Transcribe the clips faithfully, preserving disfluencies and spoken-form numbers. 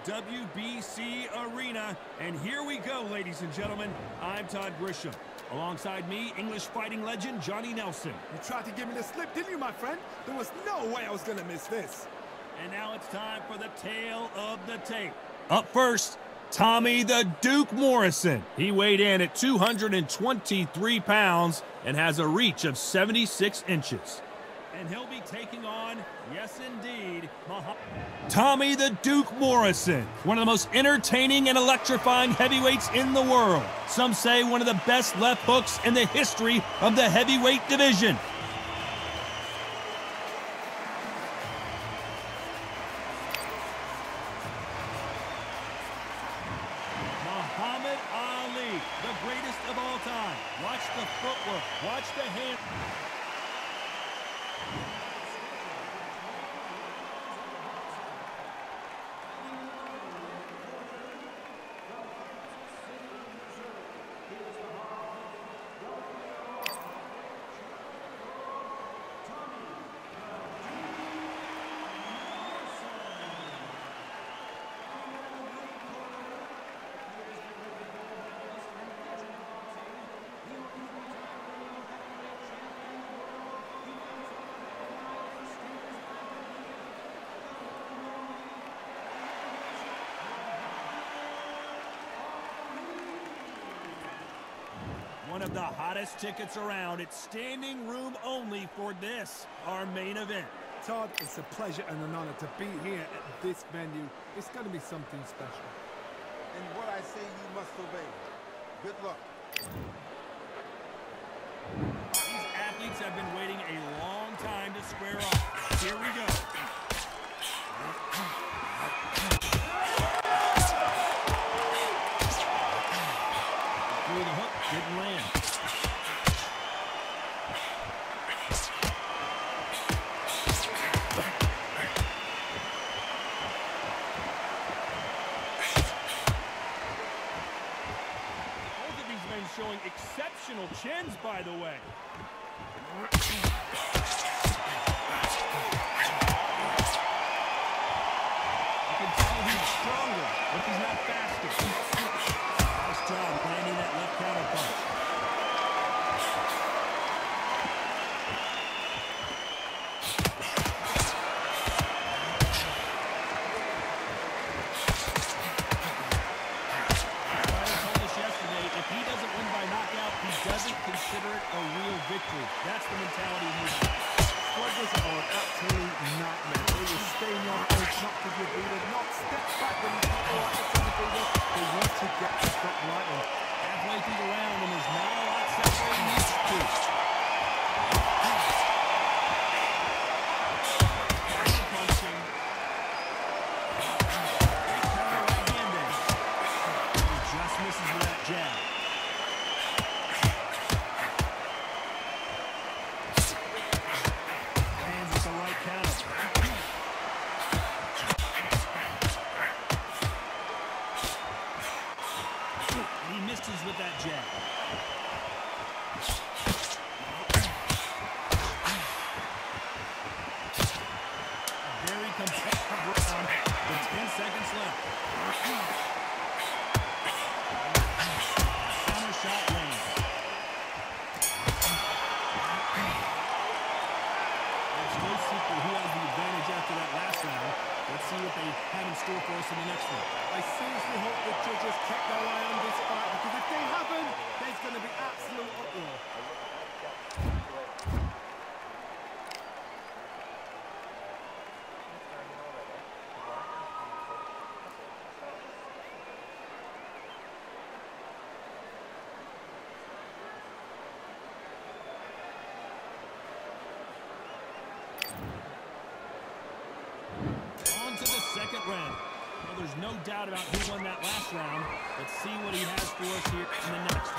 W B C Arena. And here we go, ladies and gentlemen. I'm Todd Grisham. Alongside me, English fighting legend Johnny Nelson. You tried to give me the slip, didn't you, my friend? There was no way I was going to miss this. And now it's time for the tale of the tape. Up first, Tommy the Duke Morrison. He weighed in at two hundred twenty-three pounds and has a reach of seventy-six inches. And he'll be taking on, yes indeed, Muhammad. Tommy the Duke Morrison, one of the most entertaining and electrifying heavyweights in the world. Some say one of the best left hooks in the history of the heavyweight division. Muhammad Ali, the greatest of all time. Watch the footwork, watch the hand. One of the hottest tickets around. It's standing room only for this, our main event. Todd, it's a pleasure and an honor to be here at this venue. It's going to be something special. And what I say you must obey. Good luck. These athletes have been waiting a long time to square off. Here we go. Through the hook, didn't land. Both of these men showing exceptional chins, by the way. You can tell he's stronger, but he's not faster. Nice job landing that left counter punch. Consider it a real victory. That's the mentality he has. Sluggies are an absolute nightmare. They will stay on edge, not give you a breather, not step back when you think they're at the breather. They want to get the stop right on. Halfway through the round, and there's not a lot separating these two. Punching. Counter right hand there. He just misses with that jab. With that jab. Very competitive round with ten seconds left. Counter shot lands. There's no secret who has the advantage after that last round. Let's see what they have in store for us in the next one. I seriously hope the judges kept their eye on this fight, because if they haven't, there's going to be absolute uproar. On to the second round. Well, there's no doubt about who won that last round. Let's see what he has for us here in the next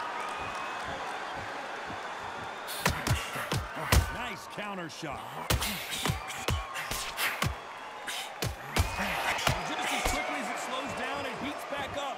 one. Nice counter shot. Just as quickly as it slows down, it heats back up.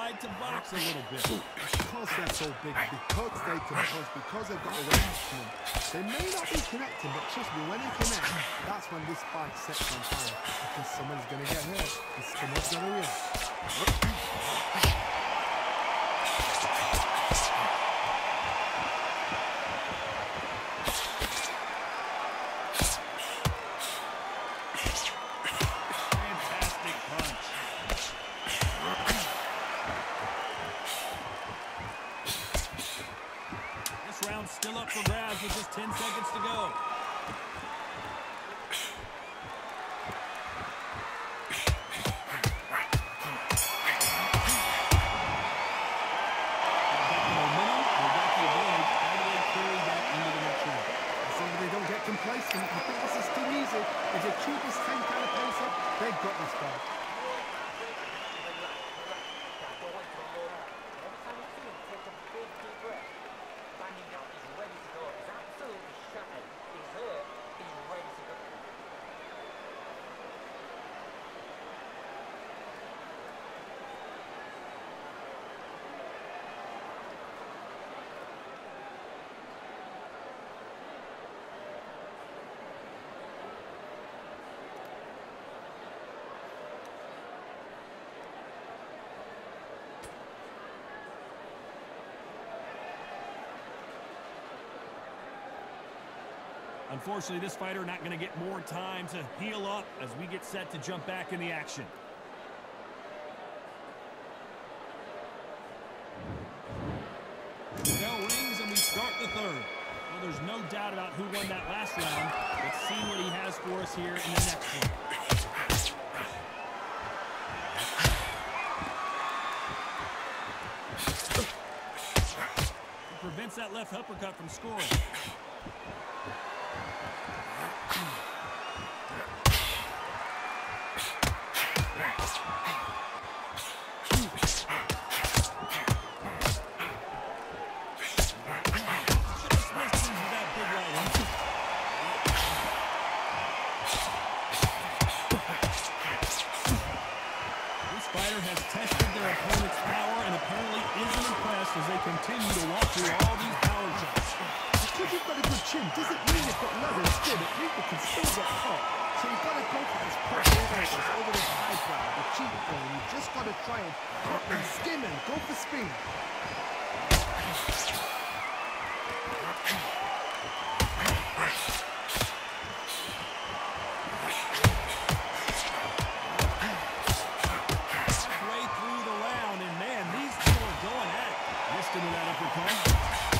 inside to box a little bit. Because they're so big, because they can push, because they've got a range to them. They may not be connecting, but trust me, when they connect, that's when this fight sets on fire. Because someone's going to get hurt. The spinner's going to win. Still up for grabs with just ten seconds to go. They don't get complacent. I think this is too easy. If they keep this same kind of pace up, they've got this fight. Unfortunately, this fighter not going to get more time to heal up as we get set to jump back in the action. The bell rings and we start the third. Well, there's no doubt about who won that last round. Let's see what he has for us here in the next one. He prevents that left uppercut from scoring. As they continue to walk through all these power shots. Because you've got a good chin doesn't mean you've got leather skin. It means you can still get hot. So you've got to go for this push over this, over this high ground, the cheek ball. You've just got to try and hop and skim and go for speed. Halfway through the round, and man, these two are going at it. Missed into that uppercut.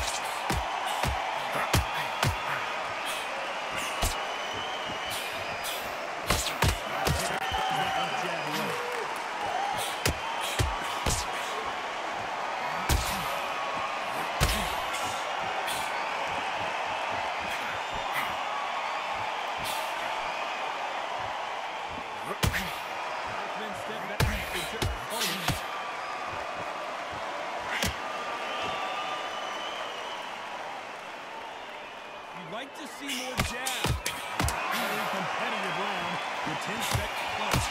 Like to see more jab. Very competitive round with ten seconds left.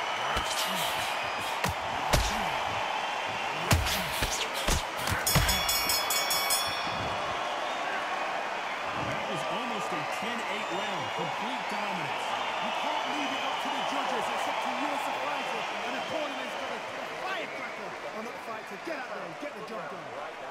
That was almost a ten eight round. Complete dominance. You can't leave it up to the judges. It's up to you as a fighter. And the opponent's got a firecracker on that fight to get out there and get the job done.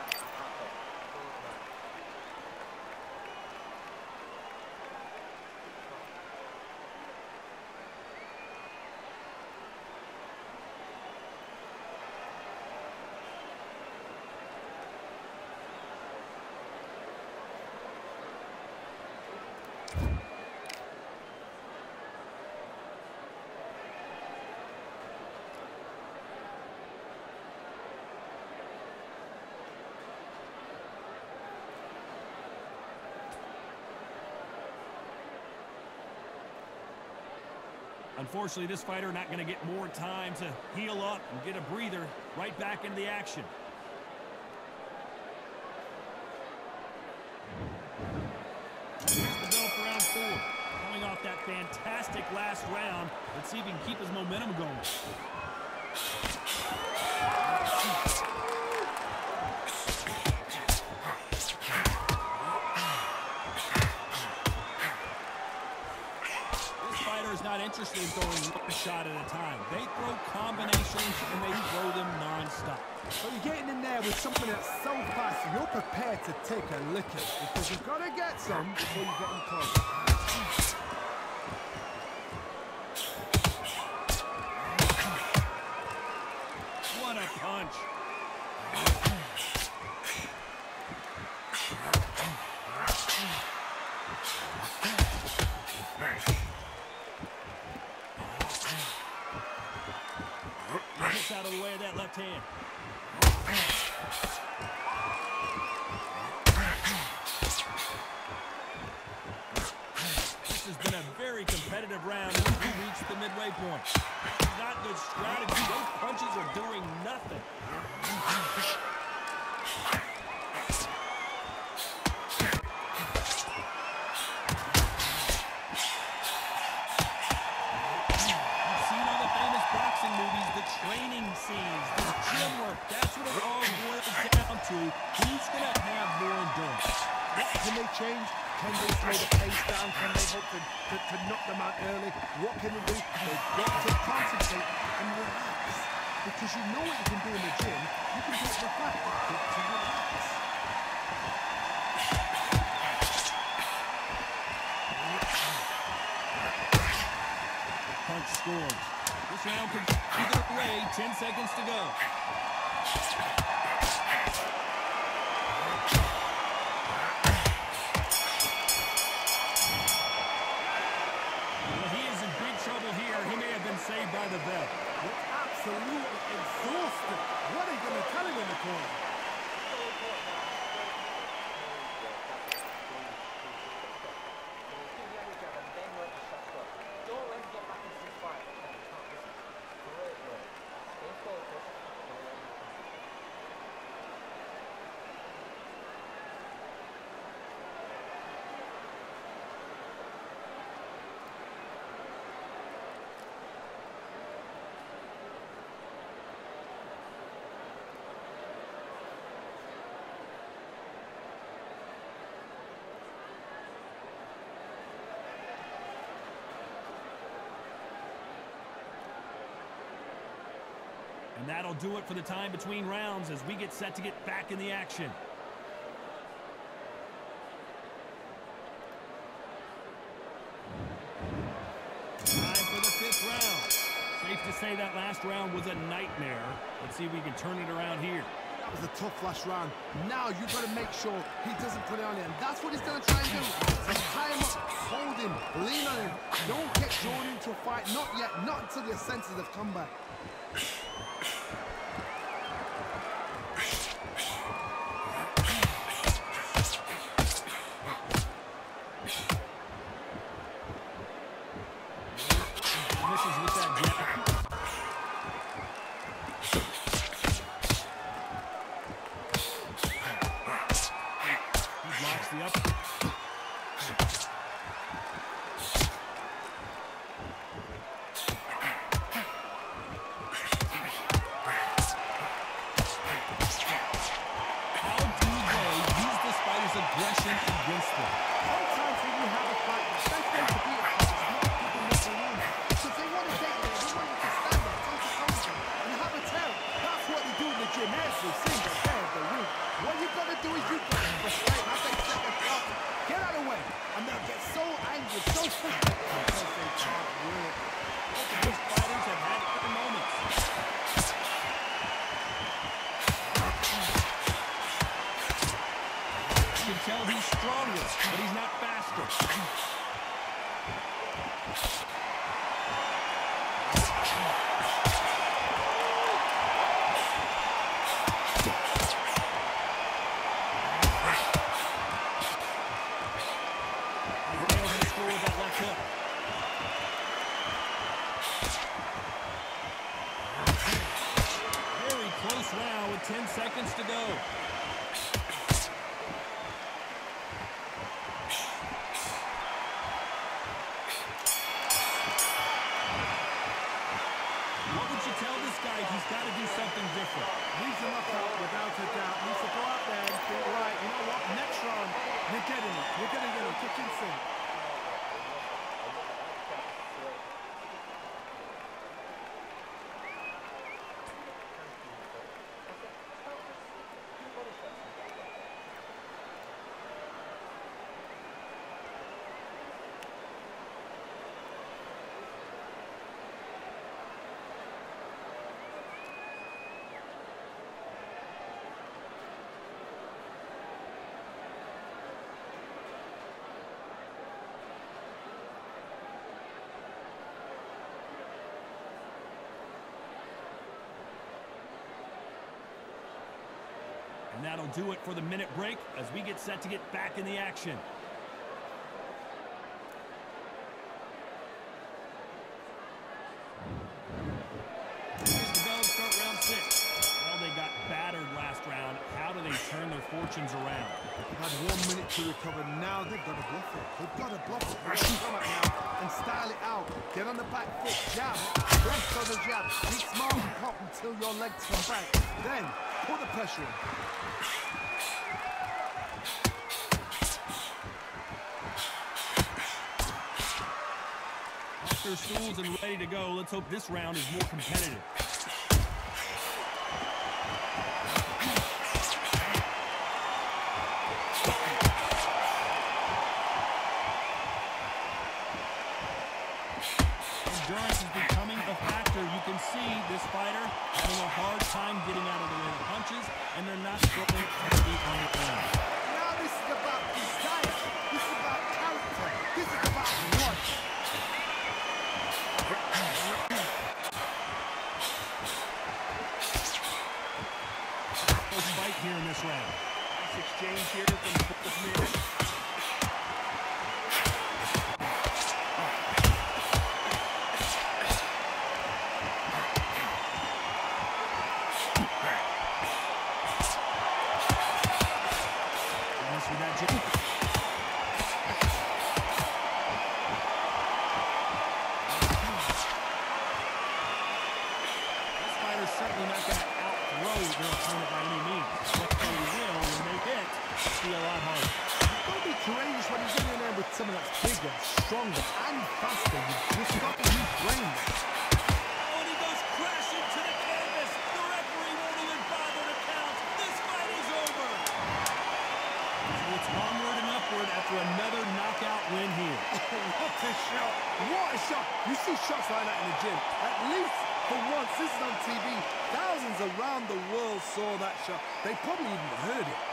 Unfortunately, this fighter not going to get more time to heal up and get a breather. Right back into the action. Here's the bell for round four. Coming off that fantastic last round, let's see if he can keep his momentum going. Not interested in throwing one shot at a time. They throw combinations and they throw them non-stop. But you're getting in there with something that's so fast, you're prepared to take a lick at it because you've got to get some before you get in close. What a punch. Gets out of the way of that left hand. This has been a very competitive round as we reach the midway point. Not good strategy. Those punches are doing nothing. Training scenes, the gym work, that's what it all boils down to. Who's going to have more endurance? What can they change? Can they slow the pace down? Can they hope to, to, to knock them out early? What can they do? They've got to concentrate and relax. Because you know what you can do in the gym. You can do it in the back. You've got to relax. Punch scores. This round could either way, ten seconds to go. Well, he is in big trouble here. He may have been saved by the vet. You're absolutely exhausted. What are you going to tell him in the corner? And that'll do it for the time between rounds as we get set to get back in the action. Time for the fifth round. Safe to say that last round was a nightmare. Let's see if we can turn it around here. That was a tough last round. Now you've got to make sure he doesn't put it on it. And that's what he's going to try and do. So tie him up, hold him, lean on him. Don't get drawn into a fight. Not yet. Not until your senses have come back. Tell he's stronger, but he's not faster. Very close now with ten seconds to go. And that'll do it for the minute break as we get set to get back in the action. Here's to go, start round six. Well, they got battered last round. How do they turn their fortunes around? They've had one minute to recover. Now they've got to bluff it. They've got to bluff it. They've got to come up now and style it out. Get on the back foot, jab. Rest on the jab. Be smart and pop until your legs come back. Then, put the pressure on. Off their stools and ready to go. Let's hope this round is more competitive. Endurance is becoming a factor. You can see this fighter having a hard time getting out of the way of punches, and they're not throwing heavy on the ground. Now this is about desire. This is about character. This is about what? Close fight here in this round. Nice exchange here from the fourth minute. Certainly not going to outthrow their opponent by any means, but they will make it be a lot harder. You've got to be courageous when you're getting in there with someone that's bigger, stronger, and faster. You've just got to use brains. Oh, and he goes crashing to the canvas. The referee won't even bother to count. This fight is over. So it's onward and upward after another knockout win here. What a shot! What a shot! You see shots like that in the gym. At least for once, this is on T V. Thousands around the world saw that shot. They probably even heard it.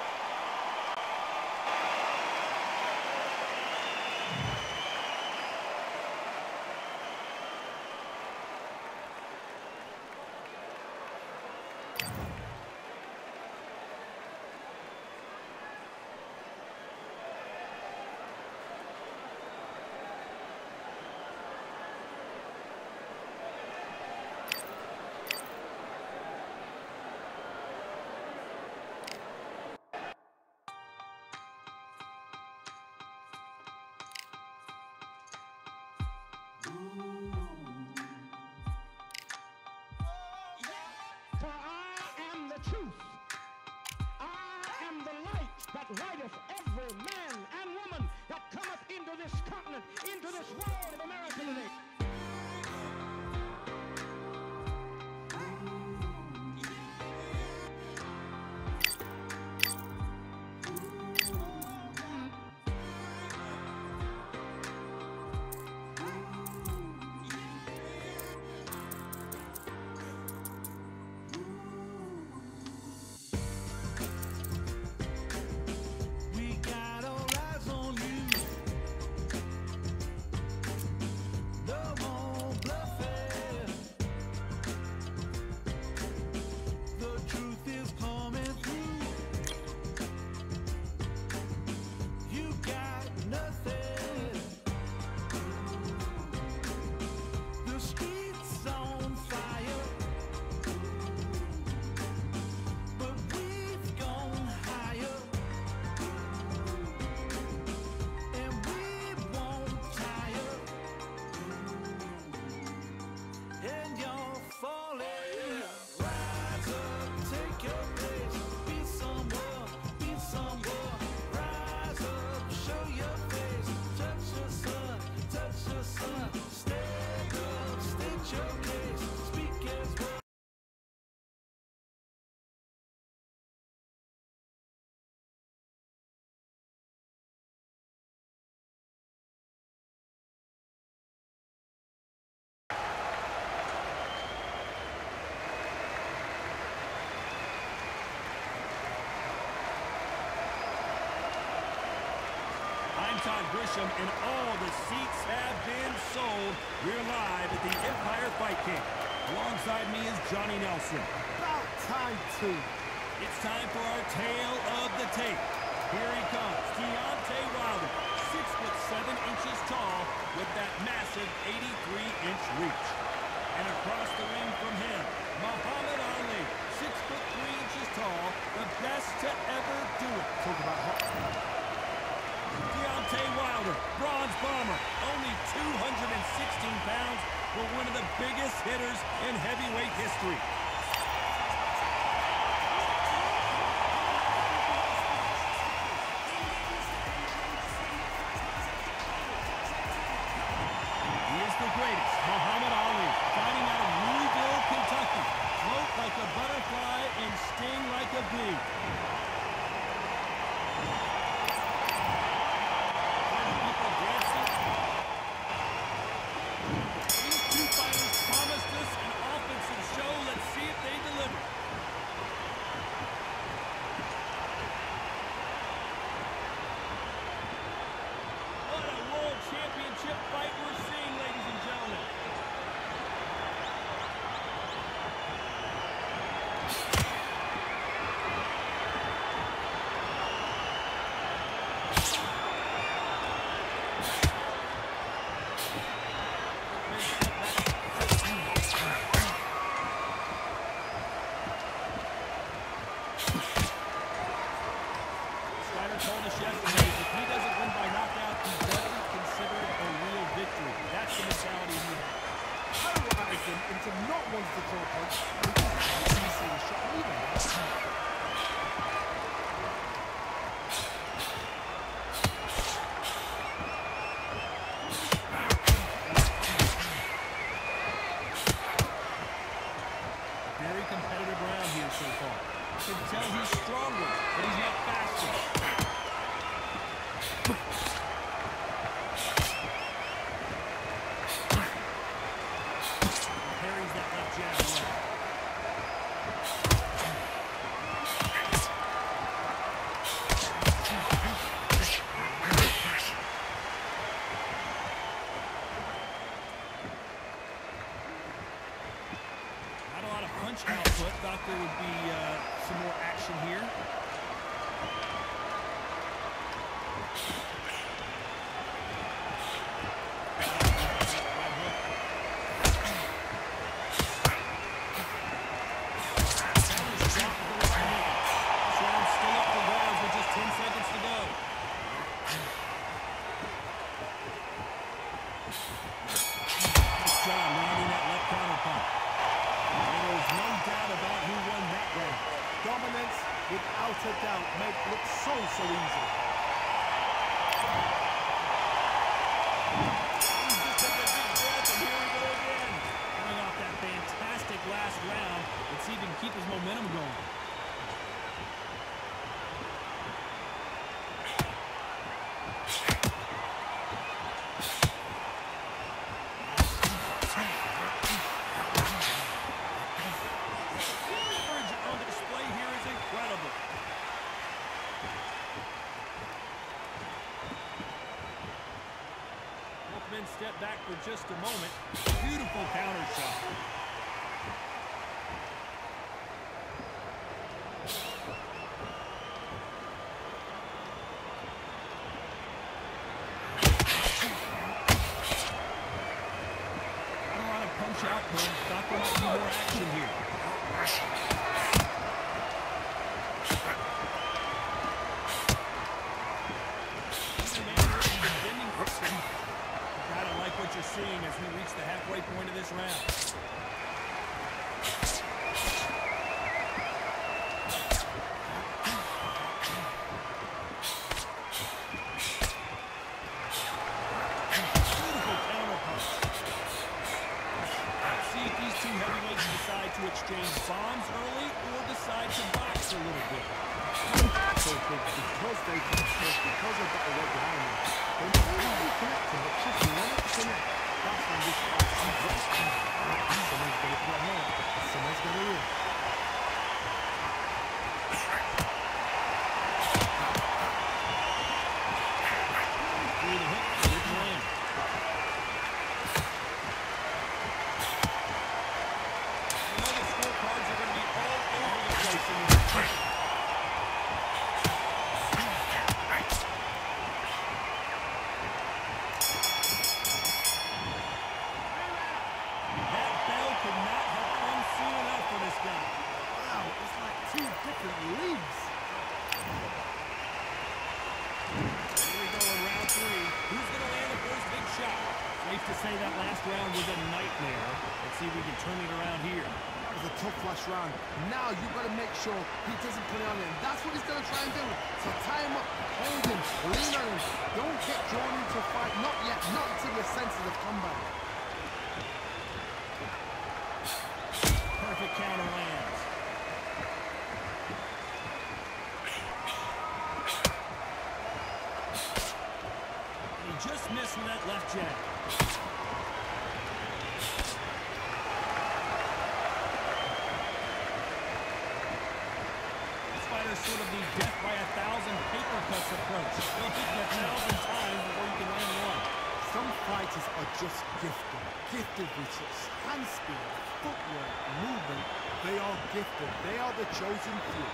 For I am the truth. I am the light that lighteth every man and woman that cometh into this continent, into this world of America today. Todd Grisham, and all the seats have been sold. We're live at the Empire Fight Camp. Alongside me is Johnny Nelson. About time too. It's time for our tale of the tape. Here he comes, Deontay Wilder, six foot seven inches tall with that massive eighty-three inch reach. And across the ring from him, Muhammad Ali, six foot three inches tall, the best to ever do it. Talk about hot. Deontay Wilder, bronze bomber, only two hundred sixteen pounds, for one of the biggest hitters in heavyweight history. He is the greatest, Muhammad Ali, fighting out of Louisville, Kentucky. Float like a butterfly and sting like a bee. Told us yesterday, if he doesn't win by knockout, he doesn't consider it a real victory. That's the mentality he has. I don't want him into not wanting to throw a punch. He just see the shot leaving. Very competitive round here so far. You can tell he's stronger, but he's not faster. Parries that left jab away. Not a lot of punch output. Thought there would be uh, some more action here. Dominance, without a doubt, make it look so, so easy. He's just taking a big breath, and here we go again. Coming off that fantastic last round, let's see if he can keep his momentum going. Step back for just a moment. Beautiful counter shot. Not a lot of punch output. Thought there might be more action here. What you're seeing as we reach the halfway point of this round. Beautiful counter punch. Let's see if these two heavyweights decide to exchange bombs early or decide to box a little bit. So because they because they've got the weight behind them, they may not be connecting, but just when it's connect, that's when this fight comes up. Someone's going to put her, someone's going to win. Through the hook, didn't land. I know the scorecards are going to be all over the place in this fight. to say that last round was a nightmare. Let's see if we can turn it around here. That was a tough last round. Now you've got to make sure he doesn't put it on him. That's what he's going to try and do. So tie him up, hold him, lean on him. Don't get drawn into a fight. Not yet. Not until your senses have come back. Perfect counter lands. He just missed with that left jab. Sort of the death by a thousand paper cuts approach. They'll hit you a thousand times before you can land one. Some fighters are just gifted. Gifted with such hand speed, footwork, movement. They are gifted. They are the chosen few.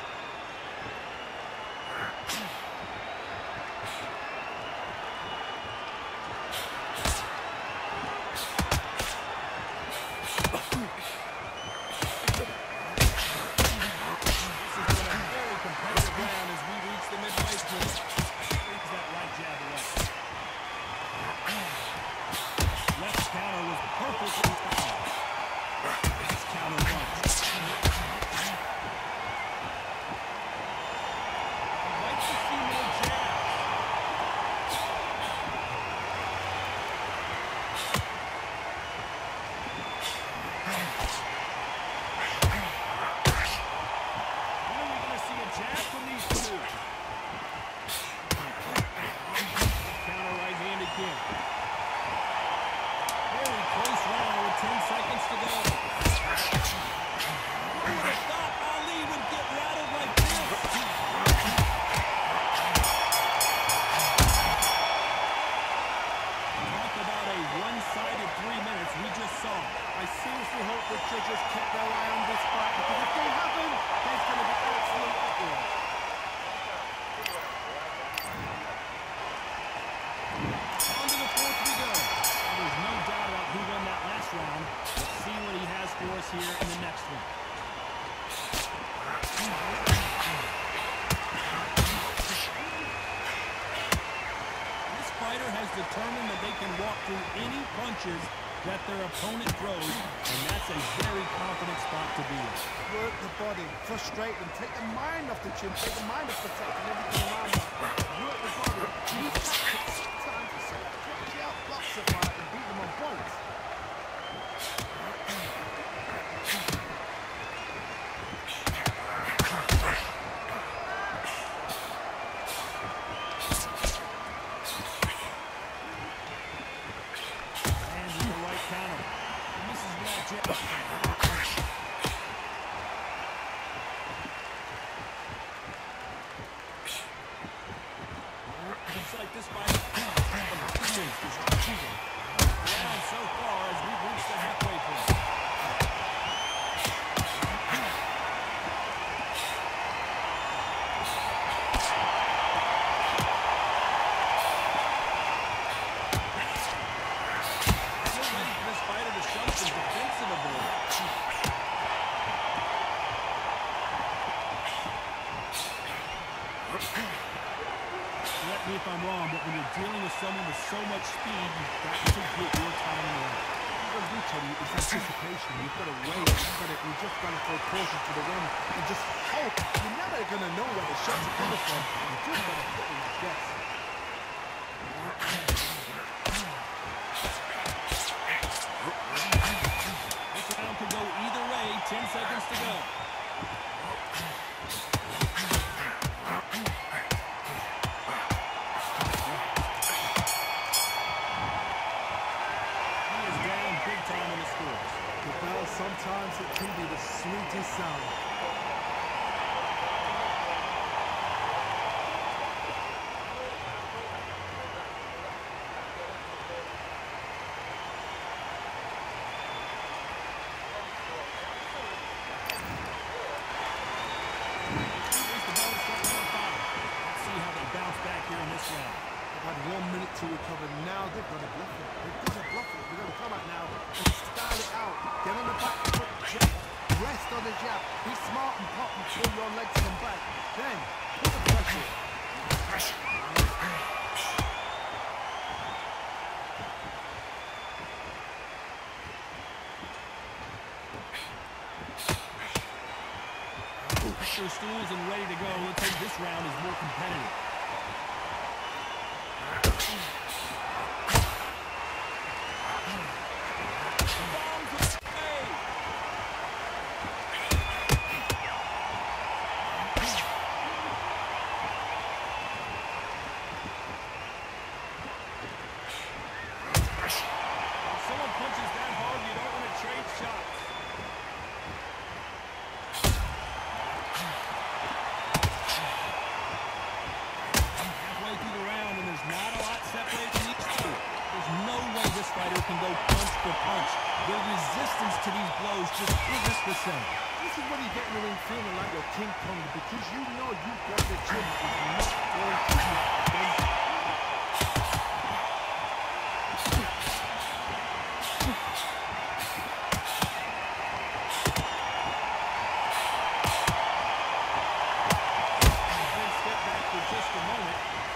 Here in the next one. This fighter has determined that they can walk through any punches that their opponent throws, and that's a very confident spot to be in. Work the body, frustrate them, take the mind off the chin, take the mind off protecting everything around them. Work the body, use tactics sometimes to actually outbox the fight and beat them on points. If I'm wrong, but when you're dealing with someone with so much speed, you've got to get your time in the line. What we tell you is anticipation. You've got to wait. You've got to, you just got to throw caution to the wind and just hope. You're never going to know where the shots are coming from. You just got to put in your guess. This round could go either way. Ten seconds to go. Sometimes it can be the sweetest sound. competitive. Can go punch for punch. Their resistance to these blows just isn't the same. This is when you get in the ring feeling like you're King Kong because you know you've got the gym is not going to be. Step back for just a moment.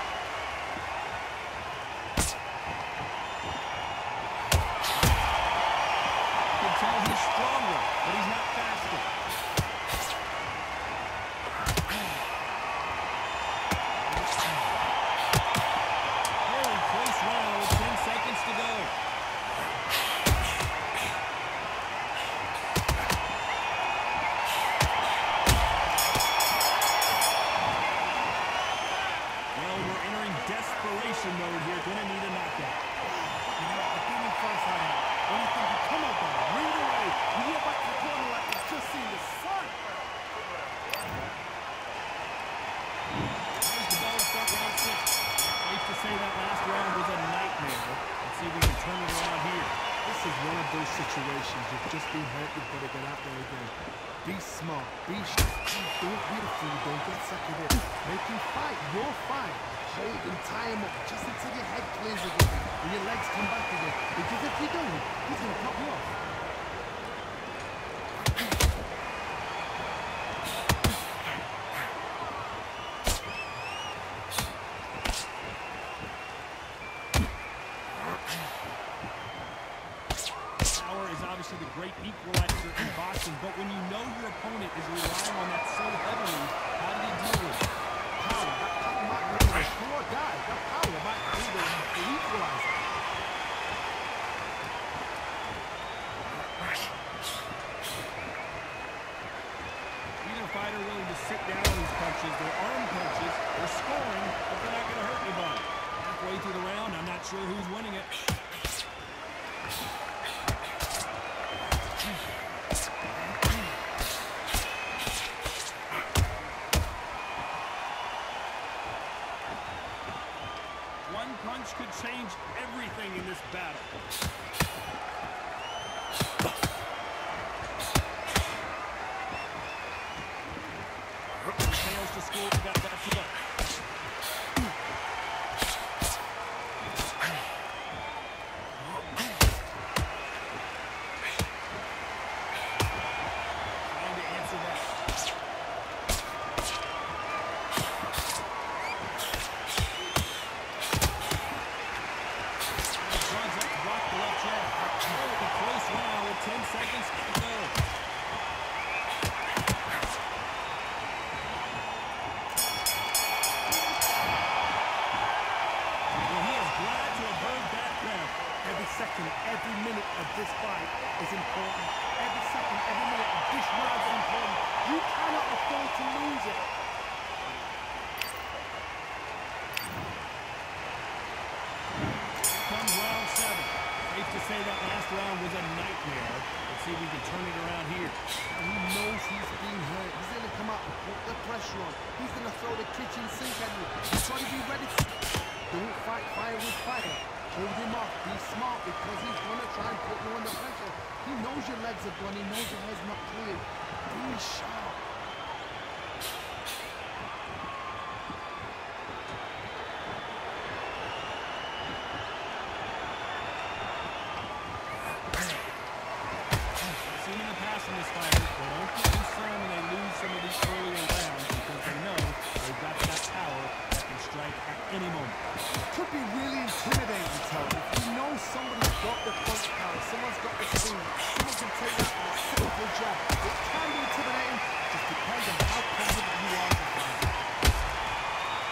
He's stronger, but he's not faster. Very close round with ten seconds to go. Well, we're entering desperation mode here. Gonna need a knockout. You know, I think in first round, when you think you come up on it, read away, you get back to the corner like you've just seen the sun. There's the ball to start round six. Safe to say that last round was a nightmare. Let's see if we can turn it around here. This is one of those situations you've just been hurt, you've got to get out there again. Be smart, be sharp, don't be the fool, don't get second in. Make him fight, your fight. Hold and tie him up just until your head clears again and your legs come back again. Because if you don't, he's going to pop you off. Power is obviously the great equalizer in boxing, but when you know your opponent is relying on that so heavily, how do you deal with it? Power, that power might be the do or die. That power might be the, the equalizer. Either fighter willing to sit down on these punches, they're arm punches, they're scoring, but they're not going to hurt anybody. Halfway through the round, I'm not sure who's winning it. One punch could change everything in this battle. Fails to score, got that to go. Trying to answer that. Runs up to block the left jab. Oh, a close round with ten seconds to go. Well, he is glad to have heard that count. Every second, every minute of this fight is important. Every second, every minute of this round is important. You cannot afford to lose it. Comes round seven. Safe to say that last round was a nightmare. Let's see if we can turn it around here. And he knows he's being hurt. He's going to come out and put the pressure on. He's going to throw the kitchen sink at you. He's trying to be ready. Don't fight fire with fire. Hold him off. Be smart because he's going to try and put you under pressure. He knows your legs are gone. He knows your head's not clear. Be sharp. Seen in the past in this fight, they don't get concerned when they lose some of these earlier rounds because they know they've got that power that can strike at any moment. Could be really intimidating, Tony. If you know somebody's got the punch power, someone's got the speed, someone can take that with a simple jab. It can be intimidating, just depends on how confident you are.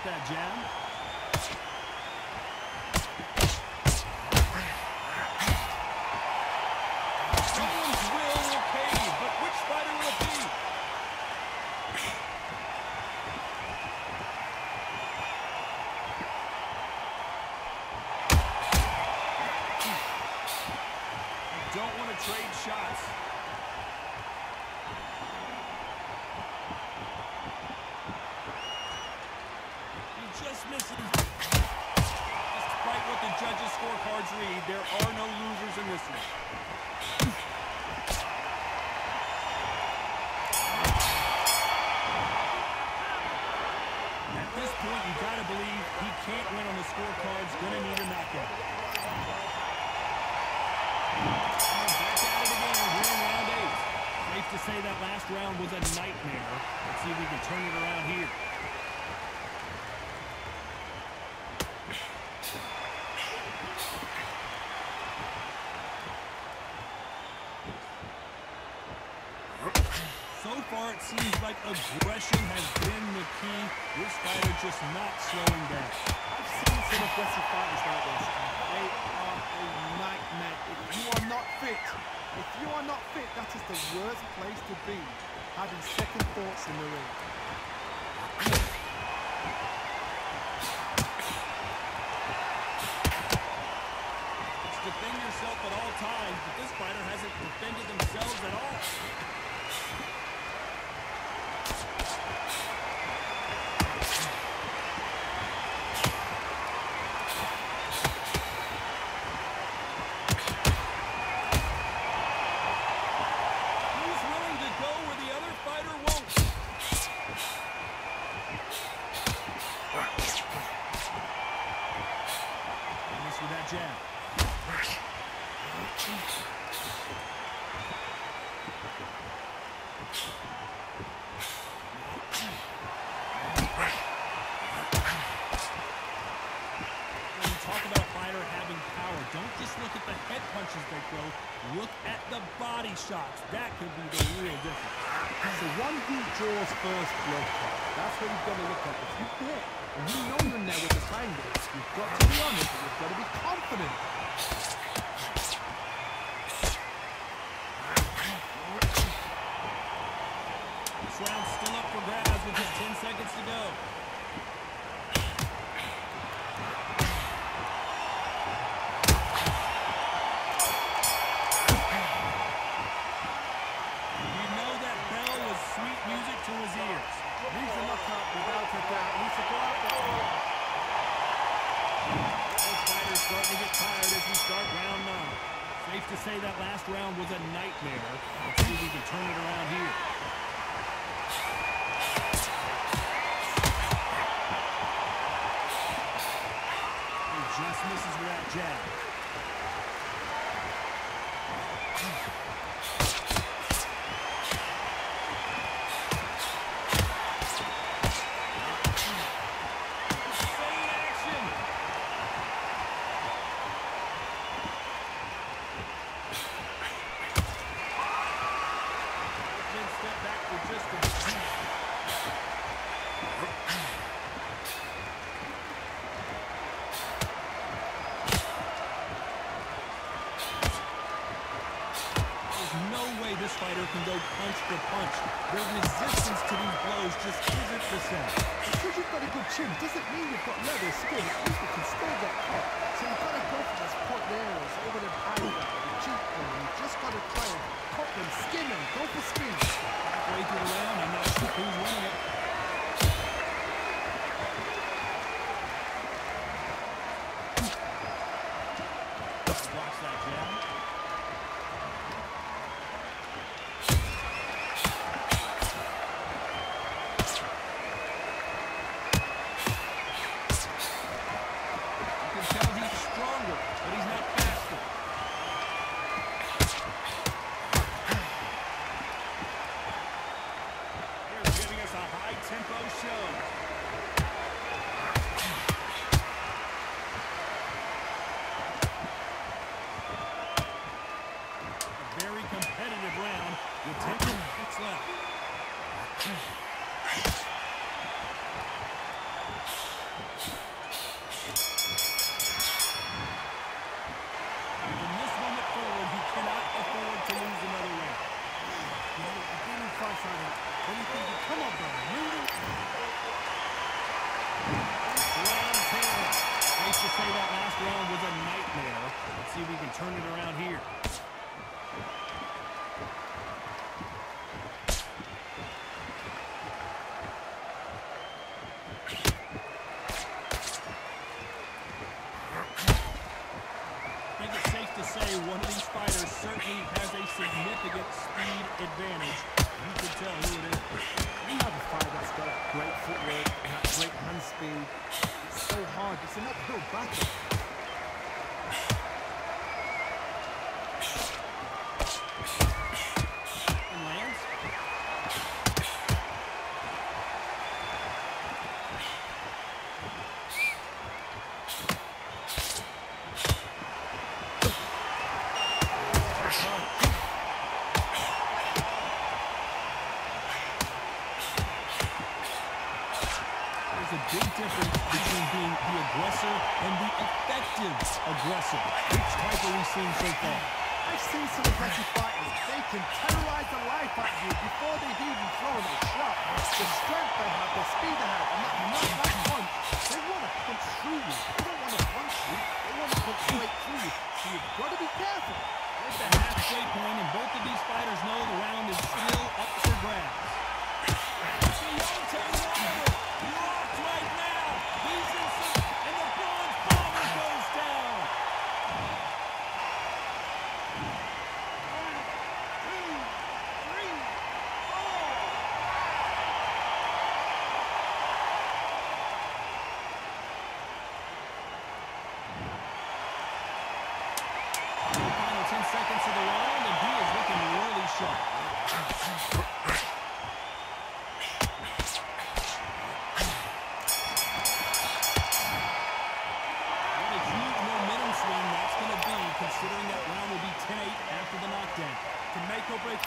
with that jab. Someone's will will cave, but which fighter will it be? I don't want to trade shots. Just misses. Despite what the judges' scorecards read, there are no losers in this one. At this point, you gotta believe he can't win on the scorecards. Gonna need a knockout. Back at it again. We're in round eight. Safe to say that last round was a nightmare. Let's see if we can turn it around here. So far, it seems like aggression has been the key. This fighter just not slowing down. I've seen some aggressive fighters like this. They are a nightmare. If you are not fit, if you are not fit, that is the worst place to be. Having second thoughts in the ring. Defend yourself at all times, but this fighter hasn't defended themselves at all. He's willing to go where the other fighter won't. Miss with that jab. When you talk about a fighter having power, don't just look at the head punches they throw. Look at the body shots. That could be the real difference. The one who draws first blood, that's what you've got to look at. If you hit and you know you're in there with the triangles, you've got to be honest, you've got to be confident. This round's still up for grabs with just ten seconds to go. You know that bell was sweet music to his ears. Needs a knockout without a doubt. Needs to go out there. Both fighters starting to get tired as we start round nine. Safe to say that last round was a nightmare. Let's see if we can turn it around here. He just misses with that jab. Insane action. Then step back for just a moment. There's no way this fighter can go punch for punch. Their resistance to these blows just isn't the same. Because you've got a good chin doesn't mean you've got leather skin. At least you can still get cut. So you've got to go for those cut areas over the eyebrow, the cheekbone. You've just got to try and cut them, skin them, go for spin. Halfway through the round, I'm not sure who's winning it. Blocks that jab. You can tell he's stronger, but he's not faster. significant speed advantage. You can tell who it is. You have a fighter that's got that great footwork and that great hand speed. It's so hard. It's an uphill battle. And lands. There's a big difference between being the aggressor and the effective aggressor. Which type are we seeing so far? I've seen some aggressive fighters. They can terrorize the life out of you before they've even thrown a shot. The strength they have, the speed they have, and that knockback punch, they want to punch through you. They don't want to punch you. They want to punch straight through you. So you've got to be careful. At the halfway point, and both of these fighters know the round is still up for grabs. Deontay Wilder locked right now. He's in some, and the bronze bomber goes down. One, two, three, four. The final ten seconds of the round, and he is looking really sharp. Considering that round will be ten eight after the knockdown. To make or break.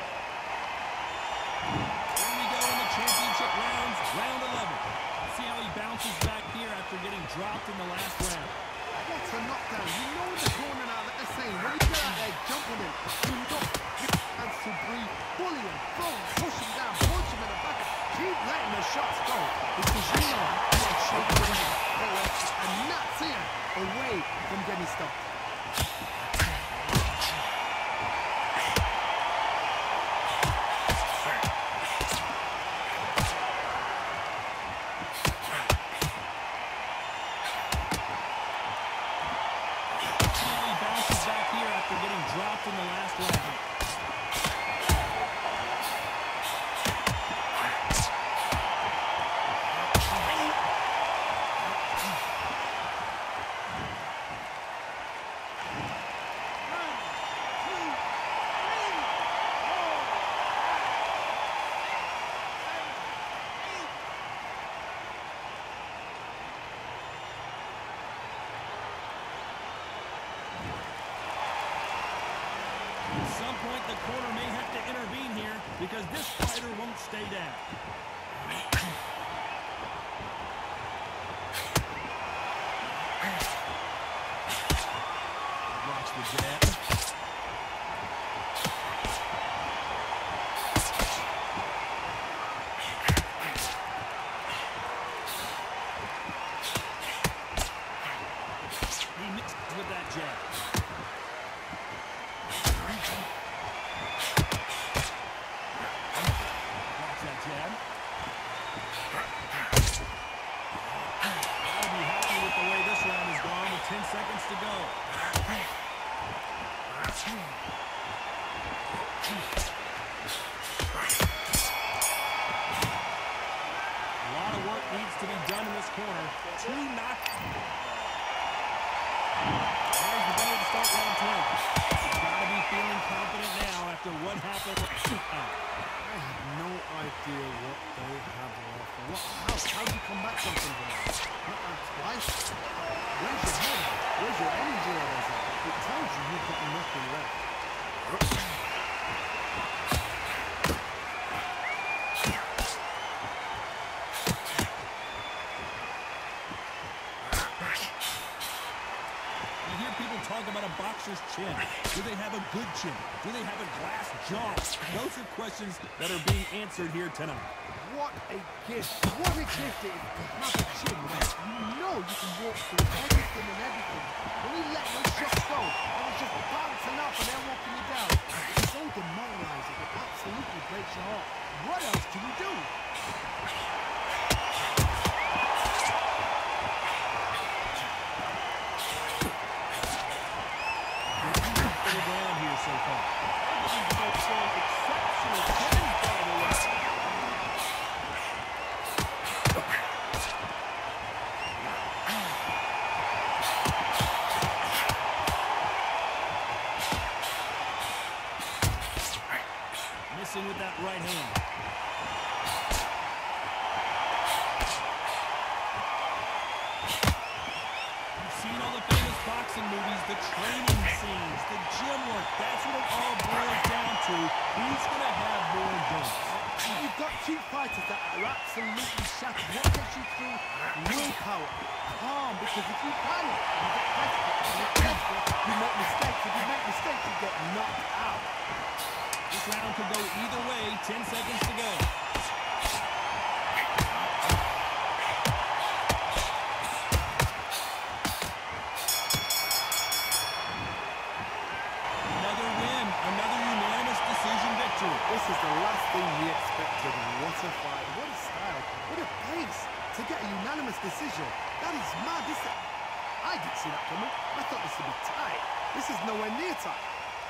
Here we go in the championship rounds, round eleven. See how he bounces back here after getting dropped in the last round. What's a knockdown? You know in the corner now that they're saying, when you get out there jumping him, you don't get a chance to breathe, bully him, throw him, push him down, punch him in the back. Keep letting the shots go, because you know you are shaking him and that's him away from getting stopped. In the last round. At some point, the corner may have to intervene here because this fighter won't stay down. Watch the jab. He mixed with that jab. ten seconds to go. A lot of work needs to be done in this corner. Two knock. There's the goal to start round ten. He's got to be feeling confident now after what happened. I have no idea what they have left. What, how, how do you come back from something like that? Not like twice. Where's your head? Where's your energy levels at? It tells you you've got nothing left. You hear people talk about a boxer's chin. Do they have a good chin? Do they have a glass jaw? Those are questions that are being answered here tonight. What a gift. What a gift it is to have a chin where you know you can walk through everything and everything. When you let those shots go, and it's just bouncing up and they're walking you down, it's so demoralizing. It absolutely breaks your heart. What else can you do? Ground here so far. Missing with that right hand. You've seen all the famous boxing movies, the training scenes, the gym work. That's what it all boils down to. Who's going to have more endurance? You've got two fighters that are absolutely shattered. What gets you through? Willpower. Calm, because if you panic, you get desperate. You get desperate, you make mistakes. If you make mistakes, you get knocked out. This round could go either way. Ten seconds to go. Another win. Another unanimous decision victory. This is the last thing we expected. What a fight. What a style. What a pace to get a unanimous decision. That is mad. This is... I didn't see that coming. I thought this would be tight. This is nowhere near tight.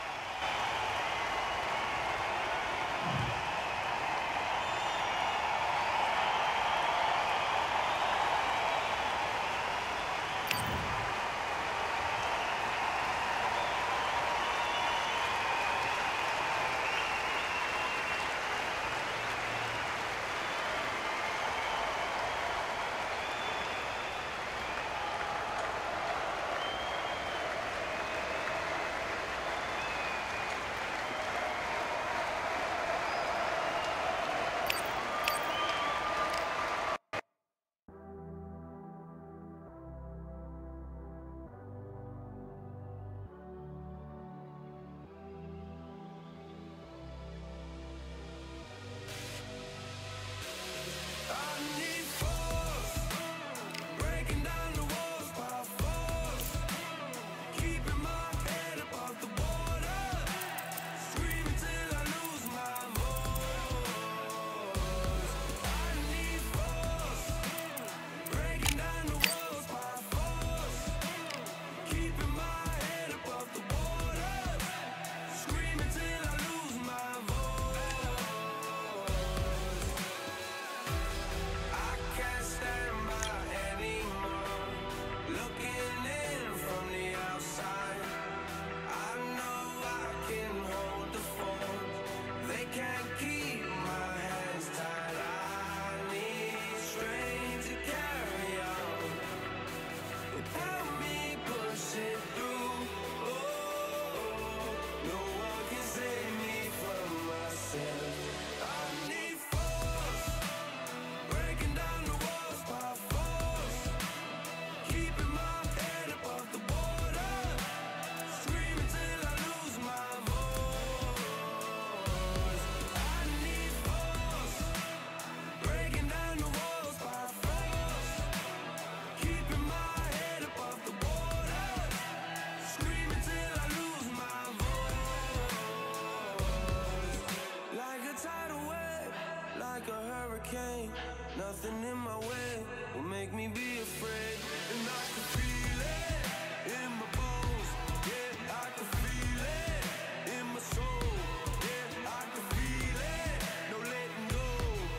Nothing in my way will make me be afraid. And I can feel it in my bones. Yeah, I can feel it in my soul. Yeah, I can feel it, no letting go.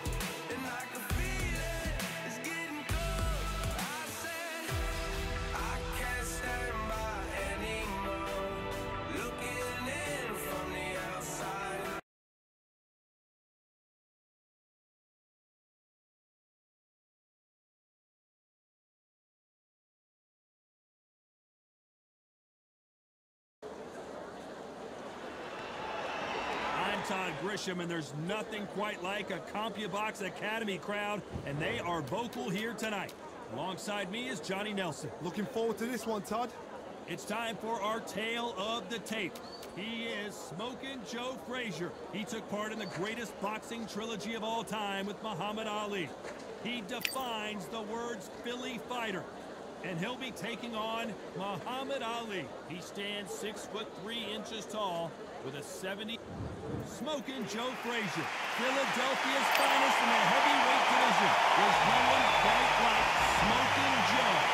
And I can feel it, it's getting close. I said I can't stand by anymore. Looking in from the outside. Todd Grisham, and there's nothing quite like a CompuBox Academy crowd, and they are vocal here tonight. Alongside me is Johnny Nelson. Looking forward to this one, Todd. It's time for our tale of the tape. He is Smokin' Joe Frazier. He took part in the greatest boxing trilogy of all time with Muhammad Ali. He defines the words Philly fighter, and he'll be taking on Muhammad Ali. He stands six foot three inches tall with a seventy. Smokin' Joe Frazier, Philadelphia's finest in the heavyweight division. There's no one quite like Smokin' Joe.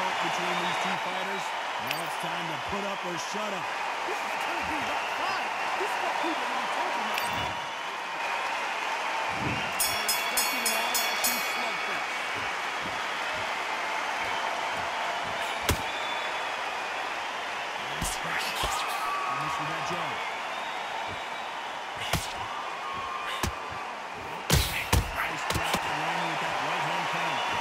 result between these two fighters. Now it's time to put up or shut up. This is going to be that fight. This is what people are talking about. They're expecting an all-action slugfest. And this with that jab. Nice job landing with that right-hand counter.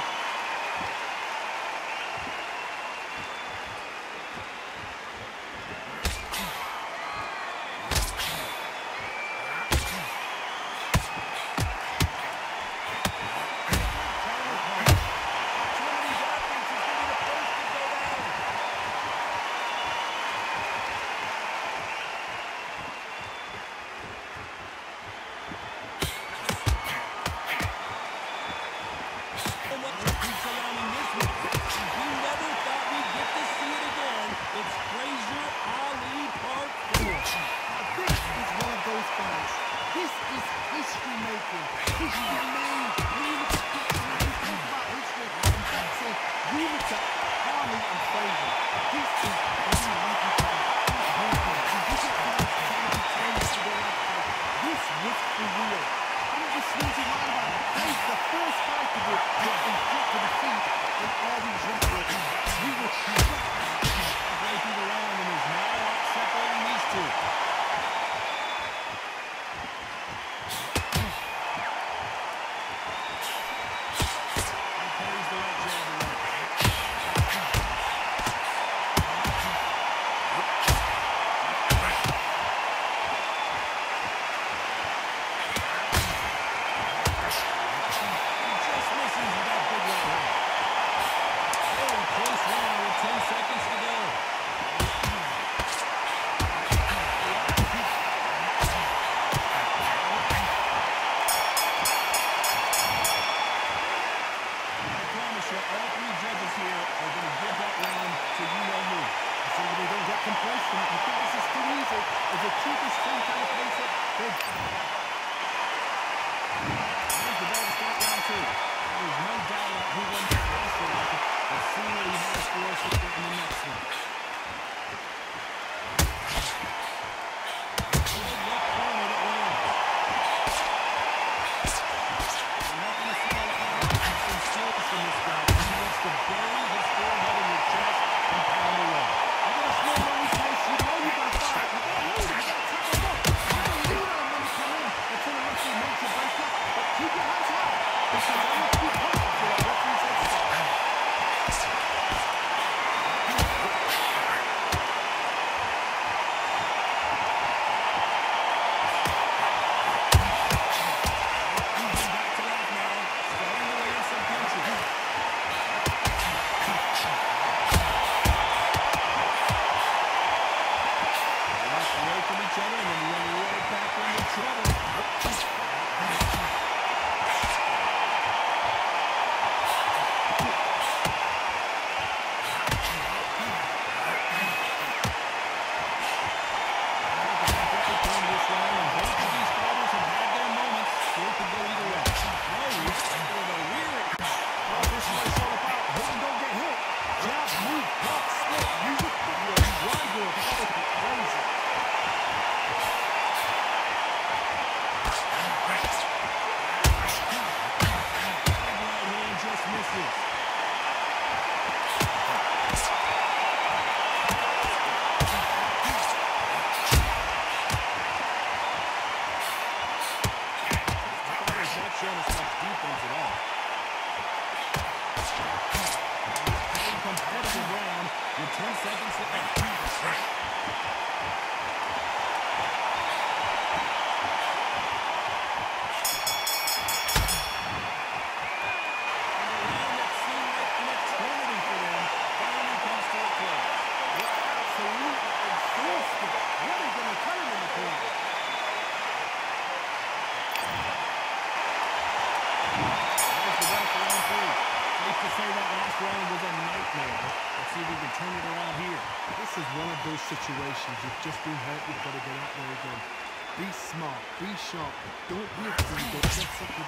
Situations, you've just been hurt, you've got to get out there again. Be smart, be sharp, don't be afraid, don't get sucked in.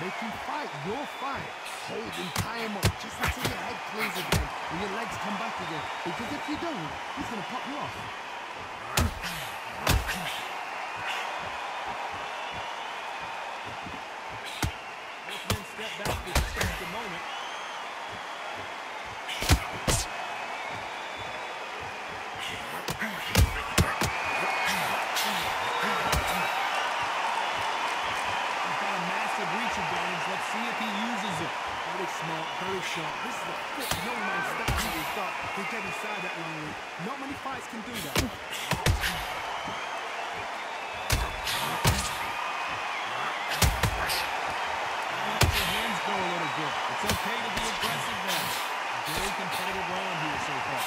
Make him fight your fight. Hold him, tie him up, just until your head clears again and your legs come back again. Because if you don't, he's going to pop you off. Both men step back to seize the moment. Reach advantage. Let's see if he uses it. Very smart, very sharp. This is a quick young man step that he's got to get inside that long ring. Not many fights can do that. Your hands go a little bit. It's okay to be aggressive now. Very competitive round here so far.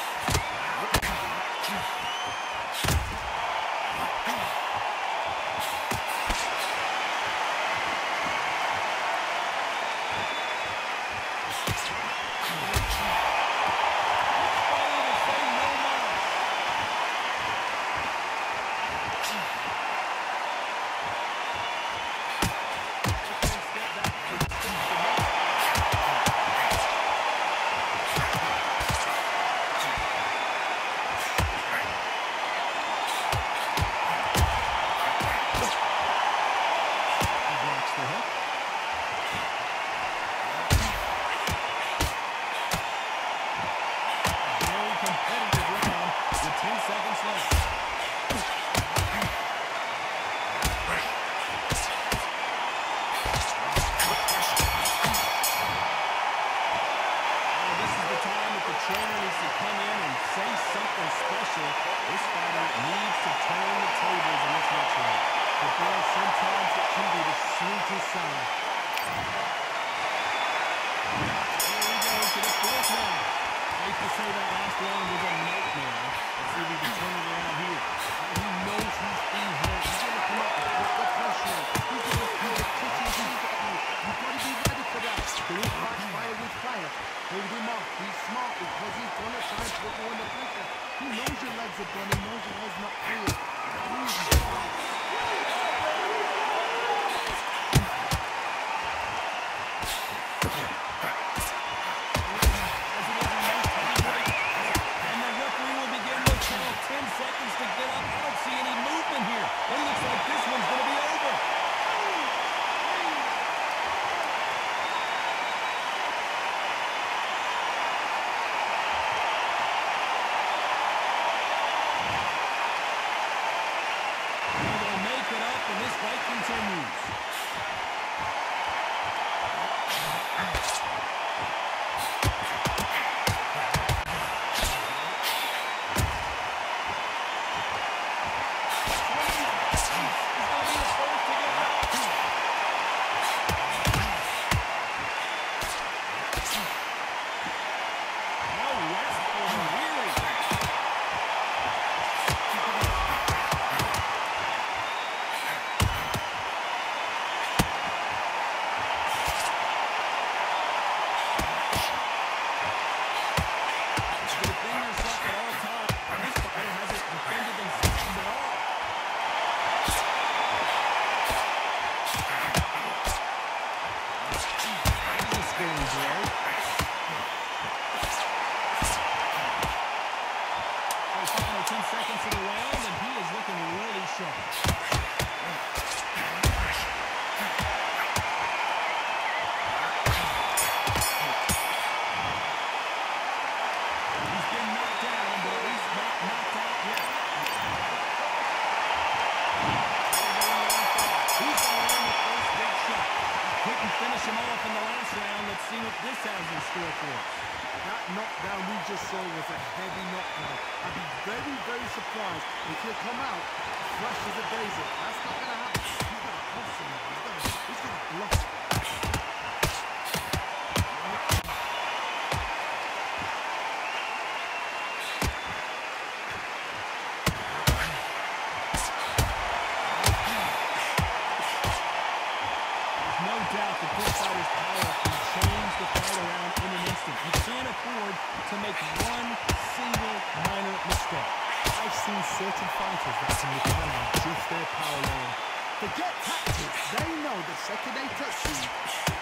To make one single minor mistake. I've seen certain fighters that can depend on just their power alone. Forget tactics. They know the second they touch you,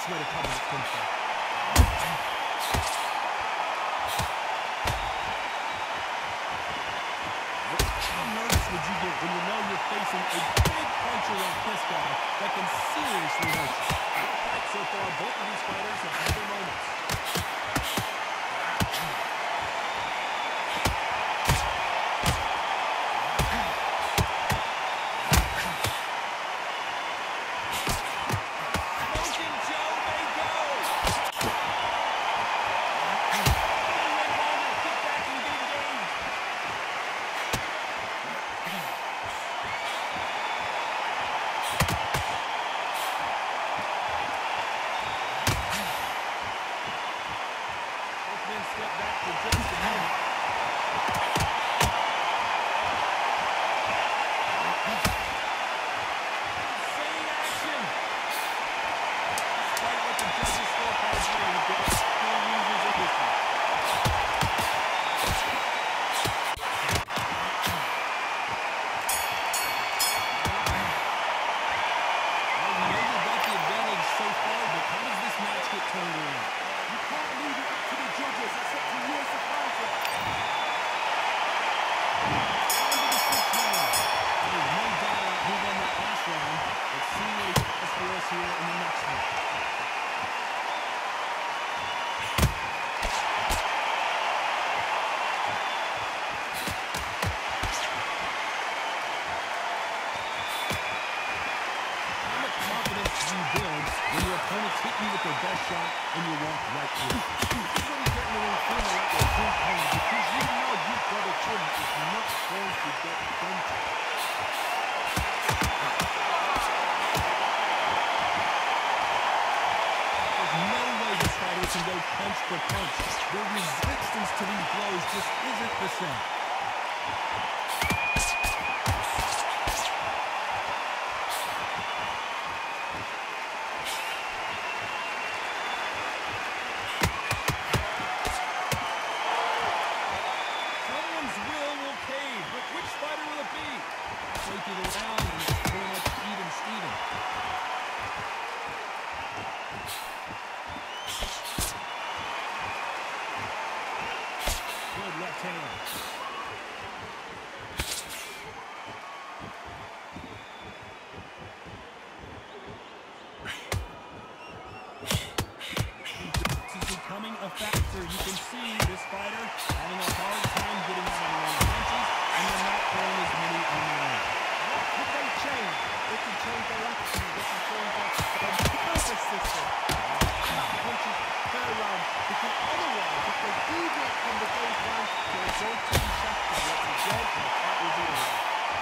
That's where the confidence comes from. How nervous would you get when you know you're facing a big puncher like this guy that can seriously hurt you? Right, so far, both of these fighters have had their moments. Smoking Joe may go. Get back and get engaged. Both men step back for just a moment. Insane action. Despite what the judges scorecard read, there are still losers in this one. Well, we know you've got the advantage so far, but how does this match get turned around? You can't leave it up to the judges. It's up to you as the fighter. Down to the sixth round. There's no doubt who won that last round. Let's see what he has for us here in the next one. How much confidence do you build when your opponents hit you with their best shot and you walk right through it? You're going to get in the ring feeling like you're too hungry because you know you've got a chin that is not going to get dented. There's no way this fighter can go punch for punch. Their resistance to these blows just isn't the same. Someone's will will cave, but which fighter will it be? Play through the round and it's pretty much even Steven. Good left hand. This is becoming a factor. You can see this fighter having a hard time getting out of the way of punches, and they're not throwing as many on the line. What could they change? They can change their attitude. They can change their, their nervous system. That punches per round. Because otherwise, if they deviate from the game plan, they're going to be shafted. Once again, and that will be over.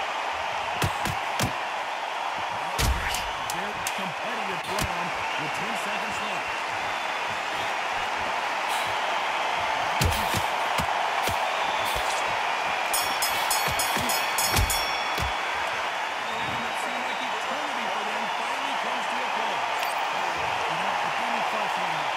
Very competitive round with ten seconds left. And it seemed like eternity for them finally comes to a close. You have to give me thoughts on that.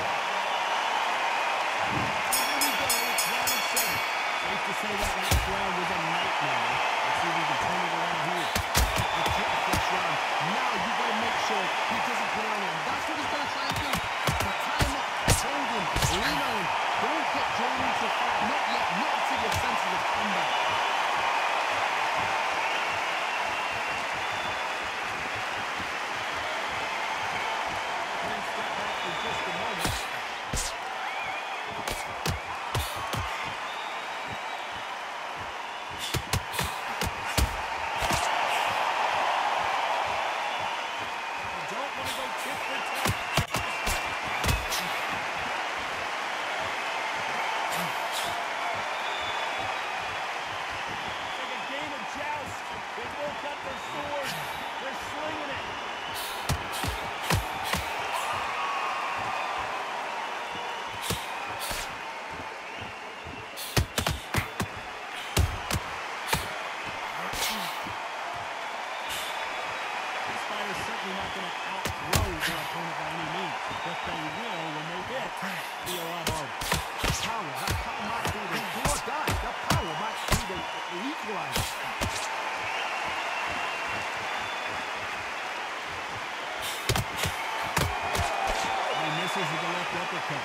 Here we go, it's round seven. Safe to say that last round was a nightmare. Let's see if we can turn it around here. They took the first round. Now you got to make sure he doesn't put on him. That's what he's going to try and do. The time up, hold him, lean on him. Don't get drawn into the fight. Not yet. Not until your senses of combat. Then step back for just a moment. I don't want to go tit for tat. It's like a game of joust. They both got their swords. They're slinging it. This fighter's certainly not going to outthrow their opponent by any means, but they will when they hit. Be a lot harder. Power. That power might be the do or die. That power might be the, the equalizer. uppercut.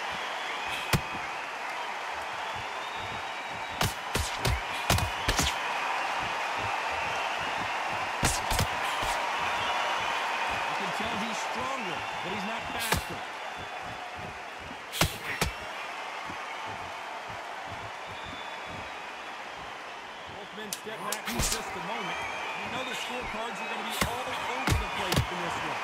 You can tell he's stronger, but he's not faster. Both men step back for just a moment. You know the scorecards are going to be all over the place in this one.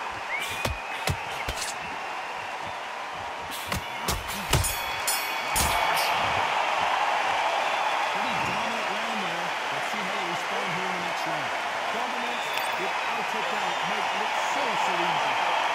Pretty dominant round there. Let's see how they respond here in the next round. Dominance, without a doubt, make it look so, so easy.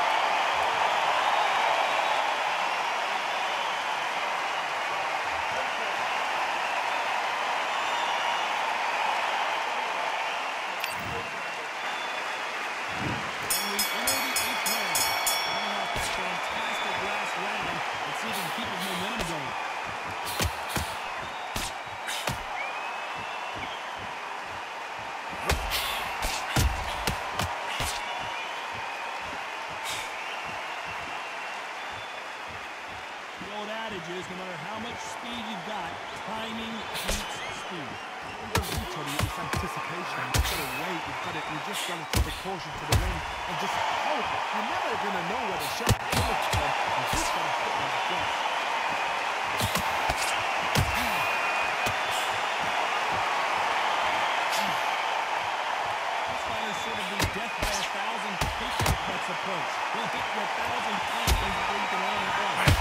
And we enter the eighth round. Coming off that fantastic last round. Let's see if he can keep his momentum going. The old adage is no matter how much speed you've got, timing beats speed. Tony, it's anticipation. You've got to wait. You've got to. You just got to take the caution to the wind and just hope. You're never going to know where the shot is coming from. You just got to put on the gas. This fight is sort of the death by a thousand paper cuts approach. He'll hit you a thousand times before you can land it right.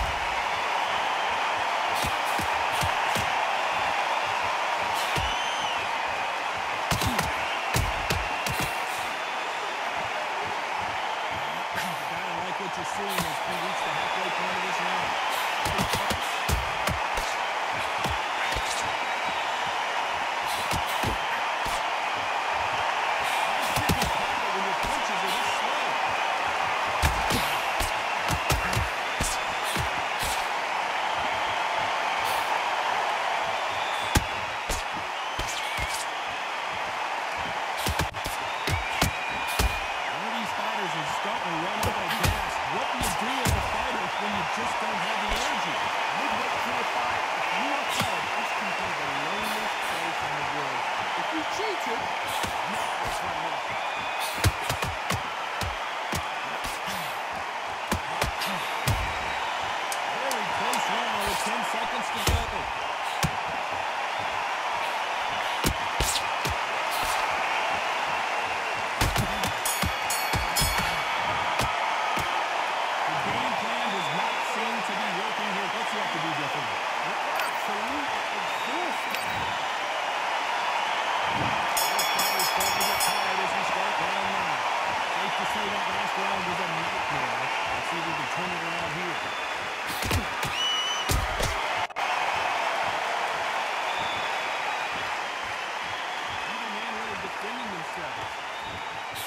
What you're seeing as we reach the halfway point of this round. When your punches are this slow. One of these fighters is starting to run out of gas. What do you do as a fighter when you just don't have the energy? Midway through a fight, if you are tired, this can be the loneliest place in the world. If you cheated, not the time off. Very close now with ten seconds to go. The game plan does not seem to be working here. What's he have to do differently? Absolute exhaustion. Both fighters starting to get tired as we start round nine. Safe to say that last round was a nightmare. Let's see if we can turn it around here. Either man really defending themselves.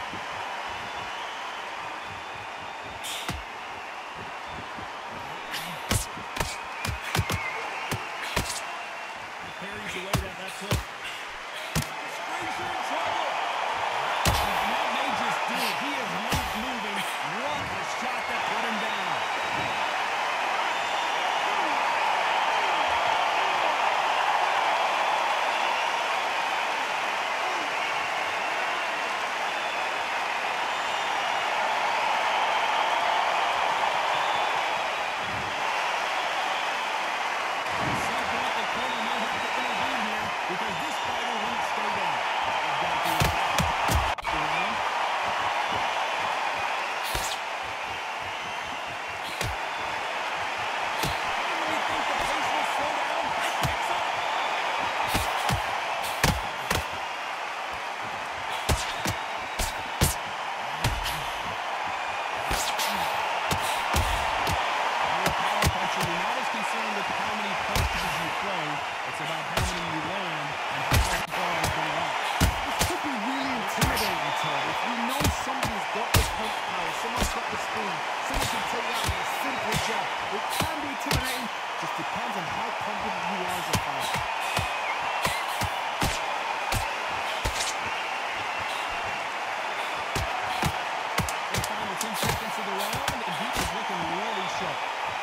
Parries away that left hook. Springs are in trouble. And that may just do it. He is not moving. What a shot that put him down. At some point, the corner may have to intervene here because this fighter won't stay down. They've got to the round. Do you think the pace will slow down? Picks up. You're a power puncher. You're not as concerned with how many punches you throw. It's about how many you land and how far you can go. This could be really intimidating, Todd. If you know somebody's got the punch power, someone's got the speed, someone can take that with a simple jab. It can be intimidating. Just depends on how confident you are as a fighter. The final ten seconds of the round, and he is looking really sharp.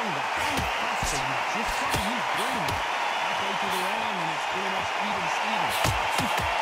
stronger and faster. You've just got to use brain. Halfway through the round, and it's pretty much even Steven.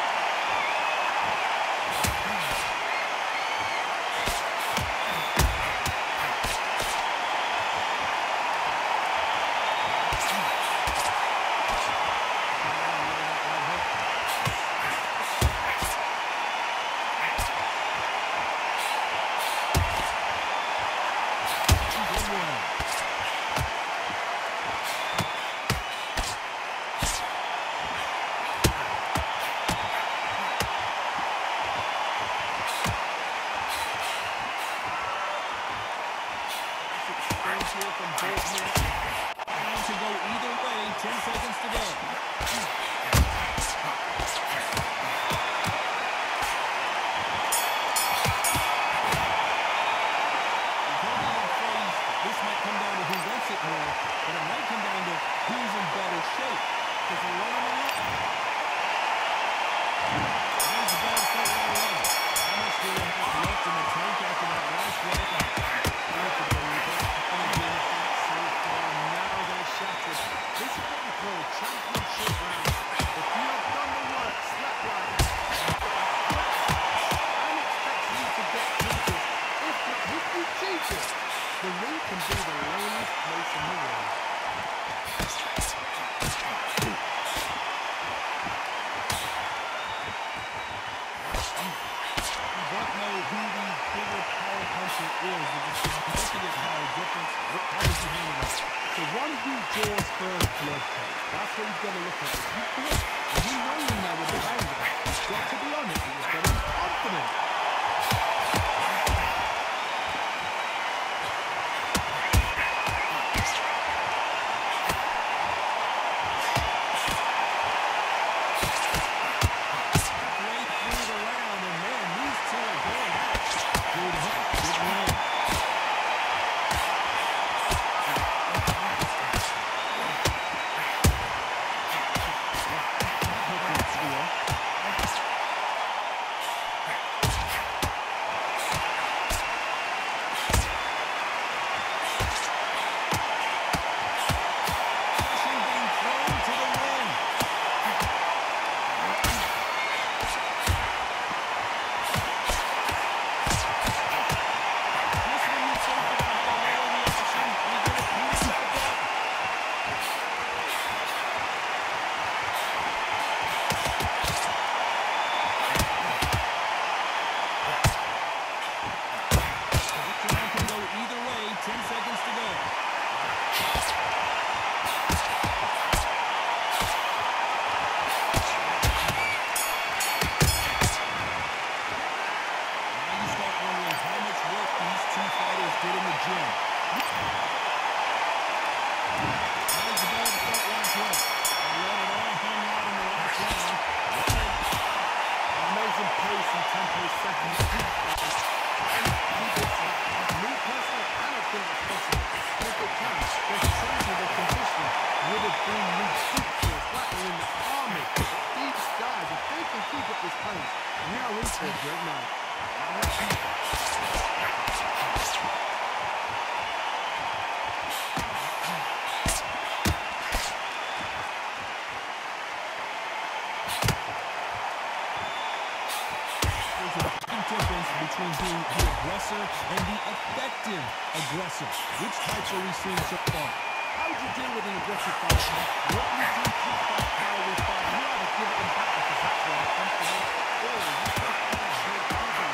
Between being the aggressor and the effective aggressor. Which types are we seeing so far? How would you deal with an aggressive fight? What do you do to fight power with fight? You either give it back because that's where I'm comfortable, or you take it and break through.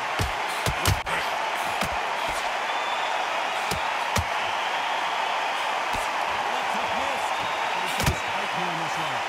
Left hook missed. This is tight here in this round.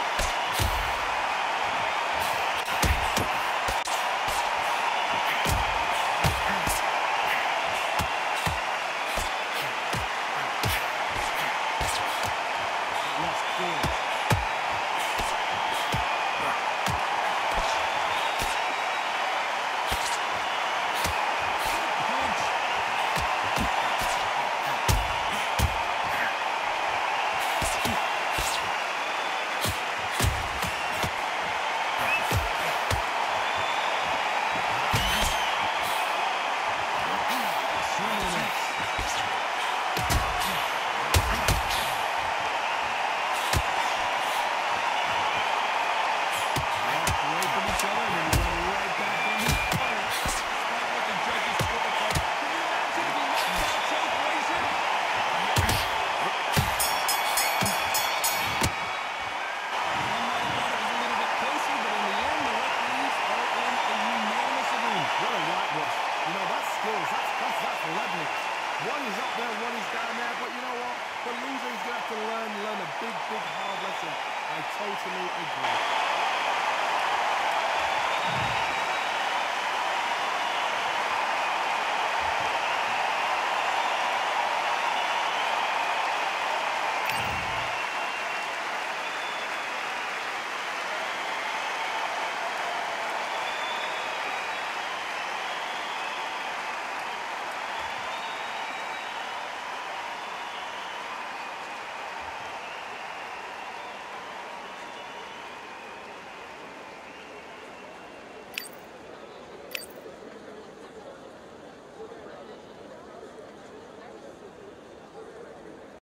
to learn, learn a big, big hard lesson. I totally agree.